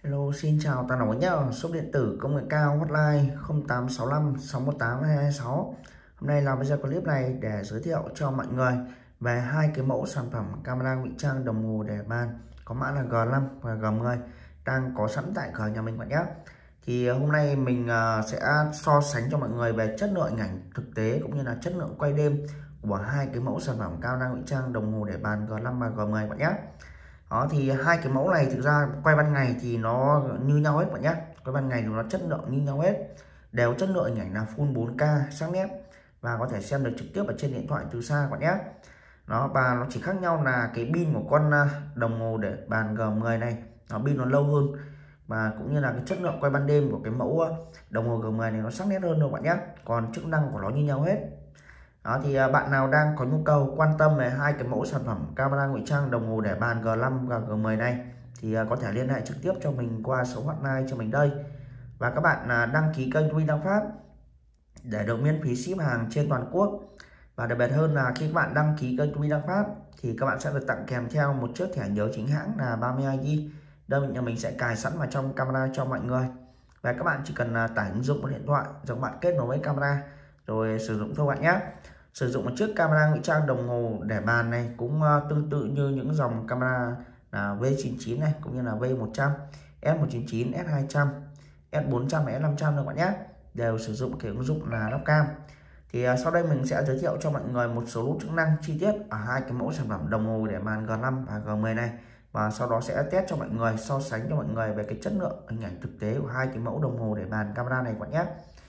Hello, xin chào toàn thể nhé. Shop điện tử công nghệ cao hotline 0865 618 226. Hôm nay làm video clip này để giới thiệu cho mọi người về hai cái mẫu sản phẩm camera ngụy trang đồng hồ để bàn có mã là G5 và G10 đang có sẵn tại cửa nhà mình bạn nhé. Thì hôm nay mình sẽ so sánh cho mọi người về chất lượng ảnh thực tế cũng như là chất lượng quay đêm của hai cái mẫu sản phẩm camera ngụy trang đồng hồ để bàn G5 và G10 bạn nhé. Đó thì hai cái mẫu này thực ra quay ban ngày thì nó như nhau hết bạn nhé. Quay ban ngày thì nó chất lượng như nhau hết, đều chất lượng hình ảnh là full 4K sắc nét và có thể xem được trực tiếp ở trên điện thoại từ xa bạn nhé. Nó và nó chỉ khác nhau là cái pin của con đồng hồ để bàn G10 này, nó pin nó lâu hơn và cũng như là cái chất lượng quay ban đêm của cái mẫu đồng hồ G10 này nó sắc nét hơn đâu bạn nhé. Còn chức năng của nó như nhau hết. Đó thì bạn nào đang có nhu cầu quan tâm về hai cái mẫu sản phẩm camera ngụy trang đồng hồ để bàn G5 và G10 này thì có thể liên hệ trực tiếp cho mình qua số hotline cho mình đây. Và các bạn đăng ký kênh Huy Đăng Phát để được miễn phí ship hàng trên toàn quốc. Và đặc biệt hơn là khi các bạn đăng ký kênh Huy Đăng Phát thì các bạn sẽ được tặng kèm theo một chiếc thẻ nhớ chính hãng là 32GB. Đây nhà mình sẽ cài sẵn vào trong camera cho mọi người. Và các bạn chỉ cần tải ứng dụng vào điện thoại rồi các bạn kết nối với camera rồi sử dụng thôi bạn nhé. Sử dụng một chiếc camera ngụy trang đồng hồ để bàn này cũng tương tự như những dòng camera là V99 này cũng như là V100, S199, S200, S400 và S500 các bạn nhé, đều sử dụng cái ứng dụng là lắp cam. Thì sau đây mình sẽ giới thiệu cho mọi người một số chức năng chi tiết ở hai cái mẫu sản phẩm đồng hồ để bàn G5 và G10 này, và sau đó sẽ test cho mọi người, so sánh cho mọi người về cái chất lượng hình ảnh thực tế của hai cái mẫu đồng hồ để bàn camera này các bạn nhé.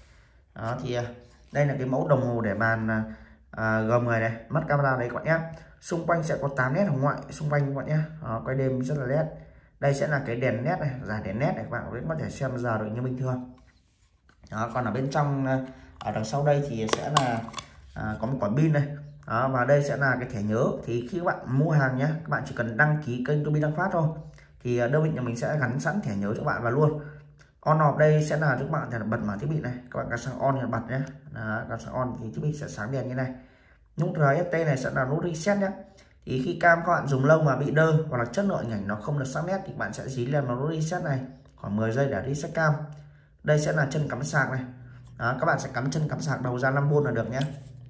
Đó thì đây là cái mẫu đồng hồ để bàn G10 này, mắt camera đấy các bạn nhé. Xung quanh sẽ có 8 nét hồng ngoại xung quanh các bạn nhé. Quay đêm rất là nét. Đây sẽ là cái đèn nét này, giải đèn nét này, các bạn vẫn có thể xem giờ được như bình thường. Đó, còn ở bên trong ở đằng sau đây thì sẽ là có một quả pin này. Đó, và đây sẽ là cái thẻ nhớ. Thì khi các bạn mua hàng nhé, các bạn chỉ cần đăng ký kênh Huy Đăng Phát thôi thì đơn vị nhà mình sẽ gắn sẵn thẻ nhớ cho bạn vào luôn. On off đây sẽ là cho các bạn thể bật mở thiết bị này, các bạn cắm sang on thì bật nhé. Cắm sang on thì thiết bị sẽ sáng đèn như này. Nút RST này sẽ là nút reset nhé. Thì khi cam các bạn dùng lâu mà bị đơ hoặc là chất lượng hình ảnh nó không được sắc nét thì bạn sẽ dí lên vào nút reset này khoảng 10 giây để reset cam. Đây sẽ là chân cắm sạc này. Đó, các bạn sẽ cắm chân cắm sạc đầu ra 5V là được nhé.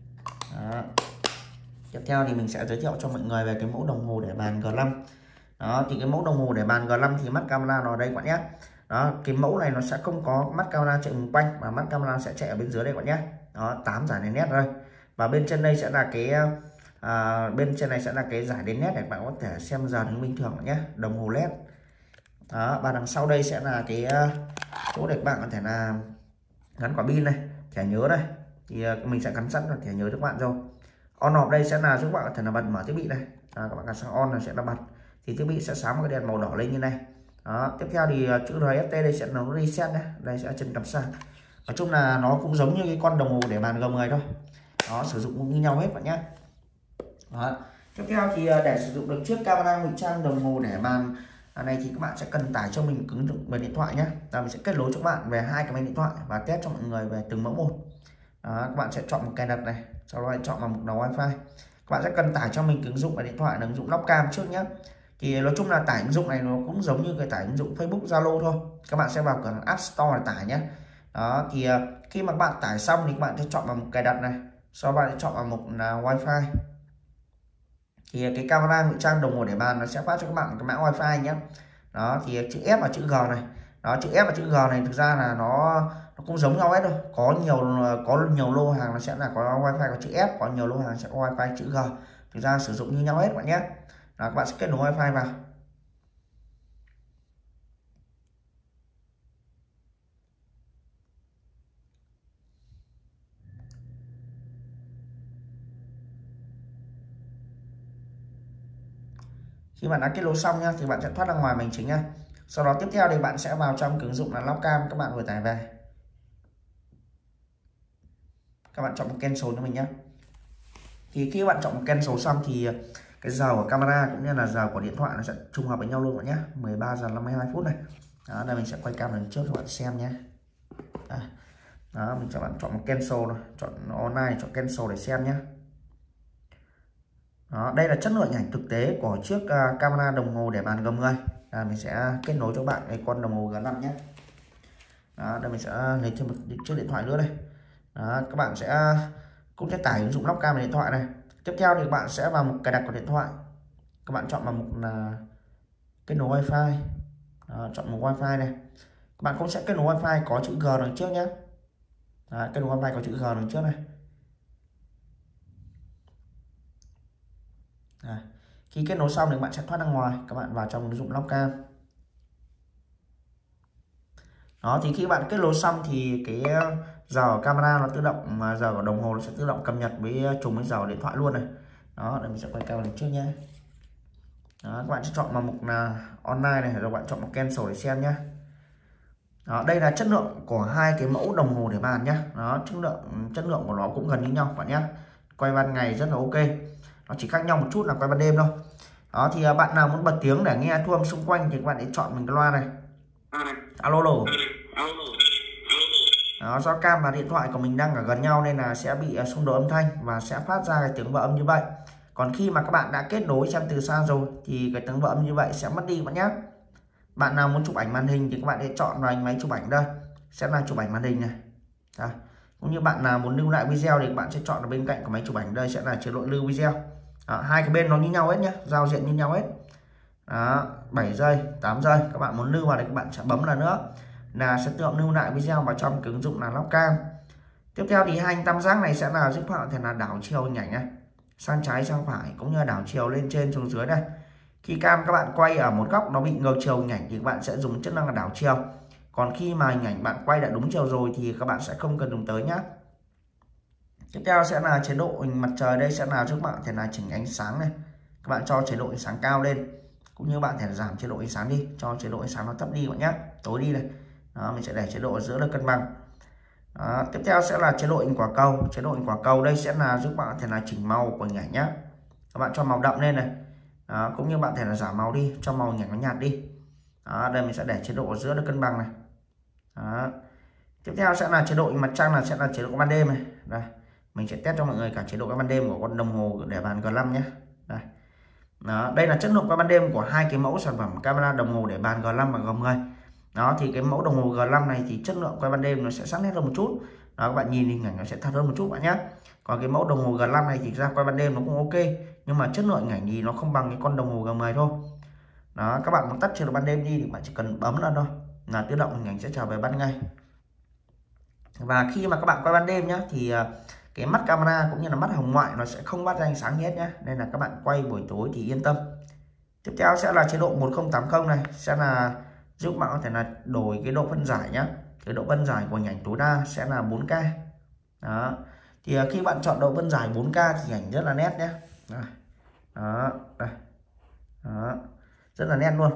Đó. Tiếp theo thì mình sẽ giới thiệu cho mọi người về cái mẫu đồng hồ để bàn G5. Đó thì cái mẫu đồng hồ để bàn G5 thì mắt camera nó ở đây các bạn nhé. Đó, cái mẫu này nó sẽ không có mắt camera chạy vòng quanh mà mắt camera sẽ chạy ở bên dưới đây các bạn nhé. Đó, 8 giải đèn nét đây. Và bên trên đây sẽ là cái bên trên này sẽ là cái giải đèn nét để bạn có thể xem giờ như bình thường nhé, đồng hồ led. Đó, và đằng sau đây sẽ là cái chỗ để các bạn có thể là gắn quả pin này, thẻ nhớ này, thì mình sẽ gắn sẵn thẻ nhớ cho các bạn rồi. On off đây sẽ là giúp các bạn có thể là bật mở thiết bị này. Các bạn gắn sang on là sẽ là bật thì thiết bị sẽ sáng một cái đèn màu đỏ lên như này. Đó, tiếp theo thì chữ RST đây sẽ là nó reset nhé, đây sẽ chân cắm sạc. Nói chung là nó cũng giống như cái con đồng hồ để bàn G10 thôi. Đó, sử dụng cũng như nhau hết bạn nhé. Đó. Tiếp theo thì để sử dụng được chiếc camera ngụy trang đồng hồ để bàn này thì các bạn sẽ cần tải cho mình ứng dụng về điện thoại nhé. Mình sẽ kết nối cho các bạn về hai cái máy điện thoại và test cho mọi người về từng mẫu một. Đó, các bạn sẽ chọn một cài đặt này, sau đó chọn vào mục đầu wifi. Các bạn sẽ cần tải cho mình ứng dụng về điện thoại là ứng dụng lắp cam trước nhé. Thì nói chung là tải ứng dụng này nó cũng giống như cái tải ứng dụng Facebook, Zalo thôi. Các bạn sẽ vào cửa App Store để tải nhé. Đó thì khi mà các bạn tải xong thì các bạn sẽ chọn vào mục cài đặt này, sau đó bạn sẽ chọn vào mục là wifi. Thì cái camera ngụy trang đồng hồ để bàn nó sẽ phát cho các bạn cái mã wifi nhé. Đó thì chữ F và chữ G này. Đó, chữ F và chữ G này thực ra là nó cũng giống nhau hết thôi. Có nhiều lô hàng nó sẽ là có wifi có chữ F, có nhiều lô hàng sẽ có wifi chữ G. Thực ra sử dụng như nhau hết bạn nhé. Đó, các bạn sẽ kết nối wifi vào. Khi bạn đã kết nối xong nhá thì bạn sẽ thoát ra ngoài màn hình chính nhá. Sau đó tiếp theo thì bạn sẽ vào trong cái ứng dụng là lắp cam các bạn vừa tải về. Các bạn chọn một cancel cho mình nhé. Thì khi bạn chọn một cancel xong thì cái giờ của camera cũng như là giờ của điện thoại nó sẽ trùng hợp với nhau luôn bạn nhé. 13 giờ 52 phút này. Đó, đây mình sẽ quay cam lần trước cho bạn xem nhé. Đó, mình cho bạn chọn một cancel rồi, chọn online, chọn cancel để xem nhé. Đó, đây là chất lượng ảnh thực tế của chiếc camera đồng hồ để bàn G10. là mình sẽ kết nối cho bạn cái con đồng hồ G5 nhé. Đó, đây mình sẽ lấy thêm một chiếc điện thoại nữa đây. Đó, các bạn cũng sẽ tải ứng dụng lóc cam vào điện thoại này. Tiếp theo thì các bạn sẽ vào mục cài đặt của điện thoại, các bạn chọn vào mục là kết nối wifi. Đó, chọn mục wifi này, các bạn cũng sẽ kết nối wifi có chữ G đằng trước nhé. Đó, kết nối wifi có chữ G đằng trước này. Đó. Khi kết nối xong thì các bạn sẽ thoát ra ngoài, các bạn vào trong ứng dụng lóc cam. Đó, thì khi bạn kết nối xong thì cái giờ camera nó tự động, mà giờ của đồng hồ nó sẽ tự động cập nhật với trùng với giờ điện thoại luôn này. Đó, để mình sẽ quay cao lên trước nhé. Đó, các bạn sẽ chọn vào mục là online này, rồi bạn chọn một cancel để xem nhé. Đó, đây là chất lượng của hai cái mẫu đồng hồ để bàn nhé. Đó, chất lượng của nó cũng gần như nhau bạn nhé. Quay ban ngày rất là ok, nó chỉ khác nhau một chút là quay ban đêm thôi. Đó, thì bạn nào muốn bật tiếng để nghe thu âm xung quanh thì các bạn hãy chọn mình cái loa này. Alo alo. Đó, do cam và điện thoại của mình đang ở gần nhau nên là sẽ bị xung đột âm thanh và sẽ phát ra cái tiếng vỡ âm như vậy. Còn khi mà các bạn đã kết nối xem từ xa rồi thì cái tiếng vỡ âm như vậy sẽ mất đi bạn nhé. Bạn nào muốn chụp ảnh màn hình thì các bạn hãy chọn vào máy chụp ảnh đây, sẽ là chụp ảnh màn hình này. Đó. Cũng như bạn nào muốn lưu lại video thì các bạn sẽ chọn ở bên cạnh của máy chụp ảnh đây, sẽ là chế độ lưu video. Đó, hai cái bên nó như nhau hết nhé, giao diện như nhau hết. Đó, 7 giây, 8 giây, các bạn muốn lưu vào thì các bạn sẽ bấm lần nữa là sẽ tự động lưu lại video vào trong cái ứng dụng là lóc cam. Tiếp theo thì hai tam giác này sẽ là giúp bạn thể là đảo chiều hình ảnh này, sang trái sang phải cũng như đảo chiều lên trên xuống dưới đây. Khi cam các bạn quay ở một góc nó bị ngược chiều hình ảnh thì các bạn sẽ dùng chức năng là đảo chiều. Còn khi mà hình ảnh bạn quay đã đúng chiều rồi thì các bạn sẽ không cần dùng tới nhé. Tiếp theo sẽ là chế độ hình mặt trời, đây sẽ là giúp bạn thể là chỉnh ánh sáng này. Các bạn cho chế độ ánh sáng cao lên, cũng như bạn thể giảm chế độ ánh sáng đi, cho chế độ ánh sáng nó thấp đi bạn nhé, tối đi này. Đó, mình sẽ để chế độ ở giữa là cân bằng. Đó, tiếp theo sẽ là chế độ hình quả cầu. Chế độ hình quả cầu đây sẽ là giúp bạn thể là chỉnh màu của hình ảnh nhé. Các bạn cho màu đậm lên này. Đó, cũng như bạn thể là giảm màu đi, cho màu hình ảnh nó nhạt đi. Đó, đây mình sẽ để chế độ ở giữa là cân bằng này. Đó. Tiếp theo sẽ là chế độ mặt trăng, là sẽ là chế độ ban đêm này. Đây, mình sẽ test cho mọi người cả chế độ ban đêm của con đồng hồ để bàn G5 nhé. Đây. Đó, đây là chất lượng ban đêm của hai cái mẫu sản phẩm camera đồng hồ để bàn G5 và G10. Đó, thì cái mẫu đồng hồ G5 này thì chất lượng quay ban đêm nó sẽ sắc nét hơn một chút. Đó, các bạn nhìn hình ảnh nó sẽ thật hơn một chút bạn nhé. Còn cái mẫu đồng hồ G5 này thì ra quay ban đêm nó cũng ok, nhưng mà chất lượng hình ảnh thì nó không bằng cái con đồng hồ G10 thôi. Đó, các bạn muốn tắt chế độ ban đêm đi thì bạn chỉ cần bấm lên thôi là tự động hình ảnh sẽ trở về ban ngày. Và khi mà các bạn quay ban đêm nhé thì cái mắt camera cũng như là mắt hồng ngoại nó sẽ không bắt ra ánh sáng hết nhé, nên là các bạn quay buổi tối thì yên tâm. Tiếp theo sẽ là chế độ 1080 này, sẽ là giúp bạn có thể là đổi cái độ phân giải nhé. Cái độ phân giải của hình ảnh tối đa sẽ là 4K. Đó, thì khi bạn chọn độ phân giải 4K thì ảnh rất là nét nhé. Đó, đây. Đó, rất là nét luôn.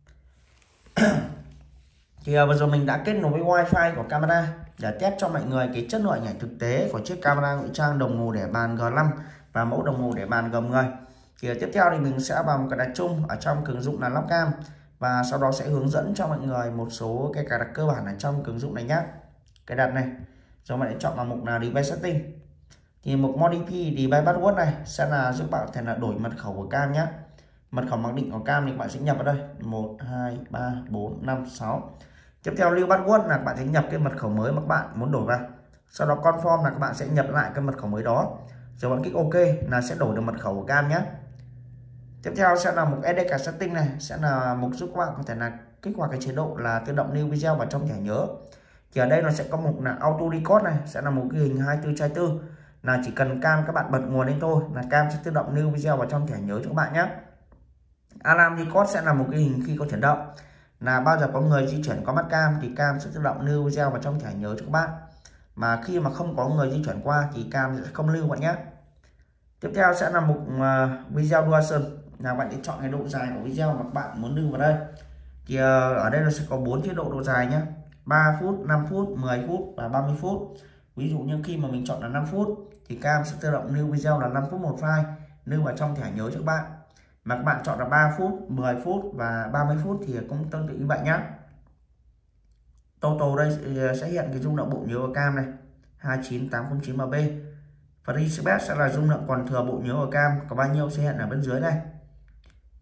Thì vừa rồi mình đã kết nối với wifi của camera để test cho mọi người cái chất lượng hình ảnh thực tế của chiếc camera ngụy trang đồng hồ để bàn G5 và mẫu đồng hồ để bàn G10. Thì tiếp theo thì mình sẽ vào một cài đặt chung ở trong ứng dụng là lóc cam, và sau đó sẽ hướng dẫn cho mọi người một số cái cài đặt cơ bản ở trong ứng dụng này nhé. Cài đặt này, rồi bạn hãy chọn vào mục là device setting. Thì mục modify device password này sẽ là giúp bạn có thể là đổi mật khẩu của cam nhé. Mật khẩu mặc định của cam thì các bạn sẽ nhập vào đây 1 2 3 4 5 6. Tiếp theo lưu password là các bạn sẽ nhập cái mật khẩu mới mà các bạn muốn đổi vào. Sau đó confirm là các bạn sẽ nhập lại cái mật khẩu mới đó. Rồi bạn kích OK là sẽ đổi được mật khẩu của cam nhé. Tiếp theo sẽ là mục SD card setting này, sẽ là mục giúp các bạn có thể là kích hoạt cái chế độ là tự động lưu video vào trong thẻ nhớ. Thì ở đây nó sẽ có mục là auto record này, sẽ là một cái hình 24/24, là chỉ cần cam các bạn bật nguồn lên thôi là cam sẽ tự động lưu video vào trong thẻ nhớ cho các bạn nhé. Alarm record sẽ là một cái hình khi có chuyển động, là bao giờ có người di chuyển qua mắt cam thì cam sẽ tự động lưu video vào trong thẻ nhớ cho các bạn, mà khi mà không có người di chuyển qua thì cam sẽ không lưu bạn nhé. Tiếp theo sẽ là mục video duration, là bạn sẽ chọn cái độ dài của video mà các bạn muốn lưu vào đây. Thì ở đây nó sẽ có 4 chế độ độ dài nhé: 3 phút, 5 phút, 10 phút và 30 phút. Ví dụ như khi mà mình chọn là 5 phút thì cam sẽ tự động lưu video là 5 phút một file lưu vào trong thẻ nhớ cho các bạn. Mà các bạn chọn là 3 phút, 10 phút và 30 phút thì cũng tương tự như vậy nhé. Total đây sẽ hiện cái dung lượng bộ nhớ của cam này 29809 MB. Free space sẽ là dung lượng còn thừa bộ nhớ của cam có bao nhiêu sẽ hiện ở bên dưới đây.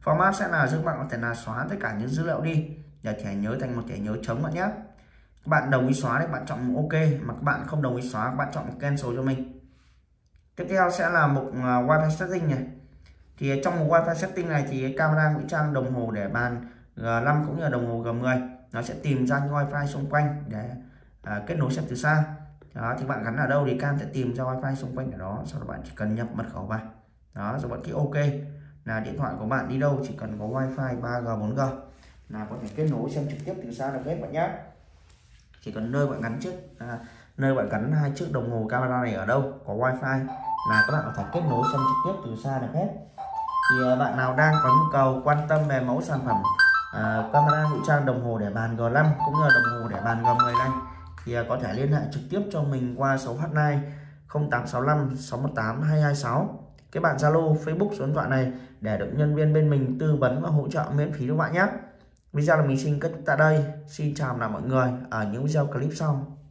Format sẽ là giúp bạn có thể là xóa tất cả những dữ liệu đi để thẻ nhớ thành một thẻ nhớ trống bạn nhé. Các bạn đồng ý xóa thì bạn chọn OK, mà các bạn không đồng ý xóa các bạn chọn cancel cho mình. Tiếp theo sẽ là mục Wi-Fi setting này. Thì trong mục Wi-Fi setting này thì camera ngụy trang đồng hồ để bàn G5 cũng như là đồng hồ G10 nó sẽ tìm ra những Wi-Fi xung quanh để kết nối xem từ xa. Đó, thì bạn gắn ở đâu thì cam sẽ tìm ra Wi-Fi xung quanh ở đó, sau đó bạn chỉ cần nhập mật khẩu vào. Đó, rồi bạn klik OK là điện thoại của bạn đi đâu chỉ cần có Wi-Fi 3G 4G là có thể kết nối xem trực tiếp từ xa được hết bạn nhé. Chỉ cần nơi bạn gắn nơi bạn gắn hai chiếc đồng hồ camera này ở đâu có Wi-Fi là các bạn có thể kết nối xem trực tiếp từ xa được hết. Thì bạn nào đang có nhu cầu quan tâm về mẫu sản phẩm camera ngụy trang đồng hồ để bàn G5 cũng như là đồng hồ để bàn G10 này thì có thể liên hệ trực tiếp cho mình qua số hotline 0865 618 226. Các bạn Zalo, Facebook, số điện thoại này để được nhân viên bên mình tư vấn và hỗ trợ miễn phí các bạn nhé. Video là mình xin kết thúc tại đây. Xin chào mọi người ở những video clip sau.